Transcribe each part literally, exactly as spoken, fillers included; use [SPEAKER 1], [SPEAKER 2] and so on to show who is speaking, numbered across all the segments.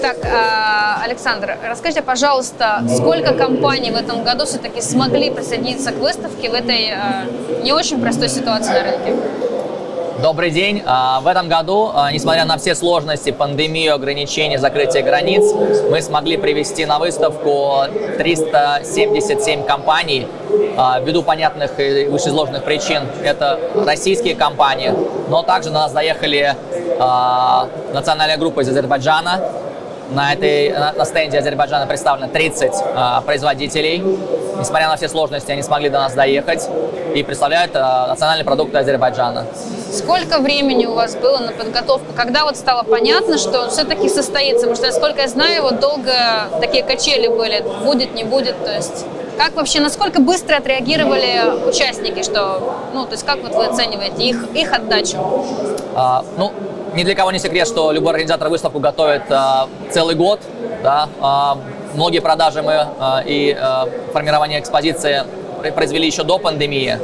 [SPEAKER 1] Так, Александр, расскажите, пожалуйста, сколько компаний в этом году все-таки смогли присоединиться к выставке в этой не очень простой ситуации на рынке?
[SPEAKER 2] Добрый день. В этом году, несмотря на все сложности, пандемию, ограничения, закрытие границ, мы смогли привести на выставку триста семьдесят семь компаний. Ввиду понятных и вышеизложенных причин, это российские компании, но также на нас доехали национальная группа из Азербайджана. На, этой, на стенде Азербайджана представлено тридцать а, производителей. Несмотря на все сложности, они смогли до нас доехать и представляют а, национальные продукты Азербайджана.
[SPEAKER 1] Сколько времени у вас было на подготовку? Когда вот стало понятно, что он все-таки состоится? Потому что, насколько я знаю, вот долго такие качели были, будет, не будет. То есть, как вообще, насколько быстро отреагировали участники? Что, ну, то есть, как вот вы оцениваете их, их отдачу?
[SPEAKER 2] А, ну, Ни для кого не секрет, что любой организатор выставку готовит а, целый год. Да? А, многие продажи мы а, и а, формирование экспозиции произвели еще до пандемии.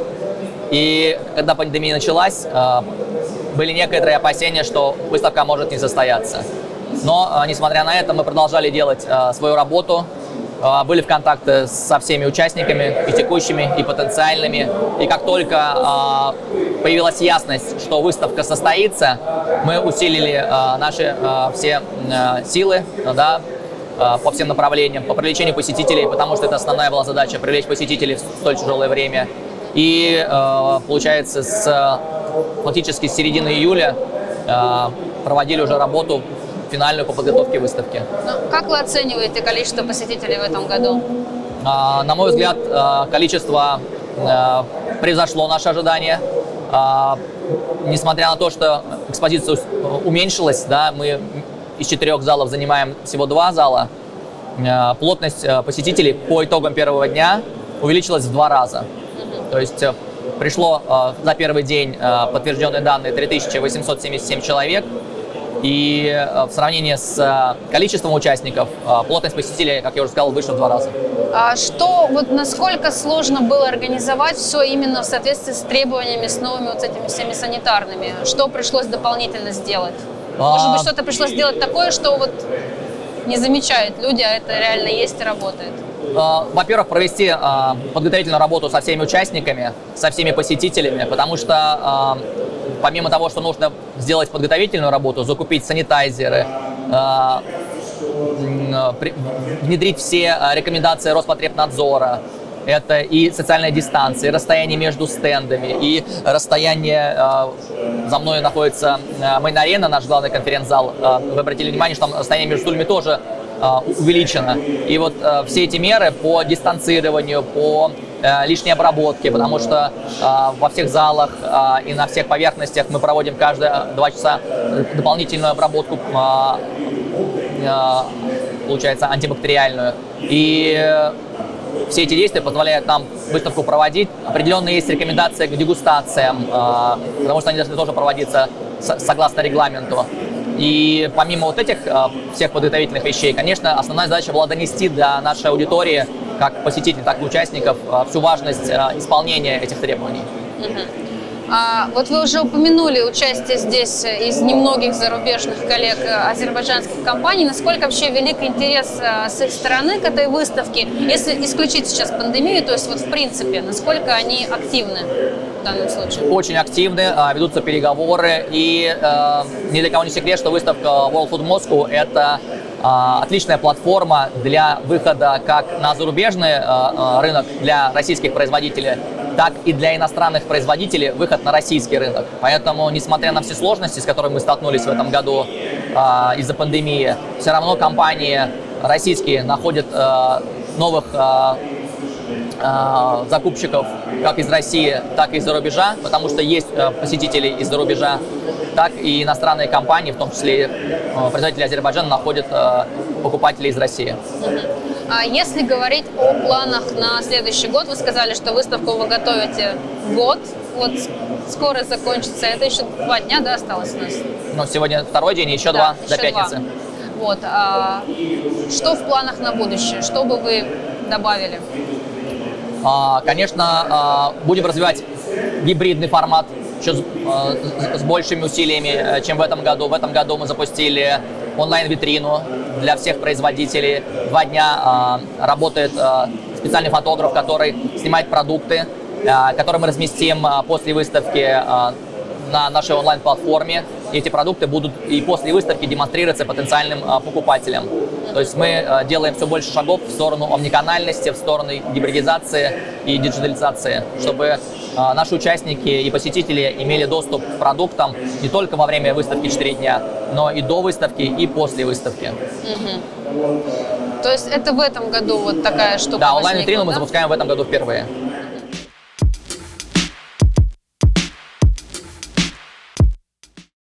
[SPEAKER 2] И когда пандемия началась, а, были некоторые опасения, что выставка может не состояться. Но, а, несмотря на это, мы продолжали делать а, свою работу. Были в контакте со всеми участниками, и текущими, и потенциальными. И как только э, появилась ясность, что выставка состоится, мы усилили э, наши э, все э, силы да, э, по всем направлениям, по привлечению посетителей, потому что это основная была задача — привлечь посетителей в столь тяжелое время. И э, получается, с, фактически с середины июля э, проводили уже работу финальную по подготовке выставки.
[SPEAKER 1] Ну, как вы оцениваете количество посетителей в этом году?
[SPEAKER 2] А, на мой взгляд, количество а, превзошло наши ожидания. А, несмотря на то, что экспозиция уменьшилась, да, мы из четырех залов занимаем всего два зала, а, плотность посетителей по итогам первого дня увеличилась в два раза. Mm-hmm. То есть пришло а, за первый день а, подтвержденные данные три тысячи восемьсот семьдесят семь человек. И в сравнении с количеством участников, плотность посетителей, как я уже сказал, выше в два раза.
[SPEAKER 1] А что, вот насколько сложно было организовать все именно в соответствии с требованиями, с новыми вот этими всеми санитарными? Что пришлось дополнительно сделать? Может быть, что-то пришлось сделать такое, что вот не замечают люди, а это реально есть и работает?
[SPEAKER 2] Во-первых, провести подготовительную работу со всеми участниками, со всеми посетителями, потому что помимо того, что нужно сделать подготовительную работу, закупить санитайзеры, внедрить все рекомендации Роспотребнадзора, это и социальная дистанция, и расстояние между стендами, и расстояние, за мной находится Мейн-арена, наш главный конференц-зал, вы обратили внимание, что там расстояние между стульями тоже увеличено. И вот э, все эти меры по дистанцированию, по э, лишней обработке, потому что э, во всех залах э, и на всех поверхностях мы проводим каждые два часа дополнительную обработку, э, э, получается, антибактериальную. И э, все эти действия позволяют нам выставку проводить. Определенные есть рекомендации к дегустациям, э, потому что они должны тоже проводиться с, согласно регламенту. И помимо вот этих э, всех подготовительных вещей, конечно, основная задача была донести для нашей аудитории, как посетителей, так и участников, э, всю важность э, исполнения этих требований.
[SPEAKER 1] Uh-huh. А, вот вы уже упомянули участие здесь из немногих зарубежных коллег азербайджанских компаний. Насколько вообще велик интерес а, с их стороны к этой выставке, если исключить сейчас пандемию, то есть вот в принципе, насколько они активны в данном случае?
[SPEAKER 2] Очень активны, ведутся переговоры, и э, ни для кого не секрет, что выставка World Food Moscow — это э, отличная платформа для выхода как на зарубежный э, рынок для российских производителей, так и для иностранных производителей выход на российский рынок. Поэтому, несмотря на все сложности, с которыми мы столкнулись в этом году э, из-за пандемии, все равно компании российские находят э, новых э, э, закупщиков как из России, так и из-за рубежа, потому что есть э, посетители из-за рубежа, так и иностранные компании, в том числе э, производители Азербайджана, находят э, покупателей из России.
[SPEAKER 1] А если говорить о планах на следующий год, вы сказали, что выставку вы готовите год, вот скоро закончится, это еще два дня, да, осталось у нас?
[SPEAKER 2] Ну, сегодня второй день, еще да, два еще до пятницы.
[SPEAKER 1] Два. Вот, а что в планах на будущее, что бы вы добавили?
[SPEAKER 2] А, конечно, а, будем развивать гибридный формат, еще с, а, с большими усилиями, чем в этом году. В этом году мы запустили онлайн-витрину для всех производителей. Два дня э, работает э, специальный фотограф, который снимает продукты, э, которые мы разместим э, после выставки э, на нашей онлайн-платформе. И эти продукты будут и после выставки демонстрироваться потенциальным э, покупателям. То есть мы э, делаем все больше шагов в сторону омниканальности, в сторону гибридизации и диджитализации, чтобы э, наши участники и посетители имели доступ к продуктам не только во время выставки четыре дня, но и до выставки, и после выставки.
[SPEAKER 1] Угу. То есть это в этом году вот такая штука.
[SPEAKER 2] Да, онлайн-витрину
[SPEAKER 1] возникла,
[SPEAKER 2] мы
[SPEAKER 1] да?
[SPEAKER 2] запускаем в этом году впервые.